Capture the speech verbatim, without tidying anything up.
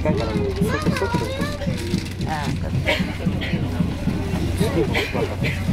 近いからもうそっちそっちで。 ああ、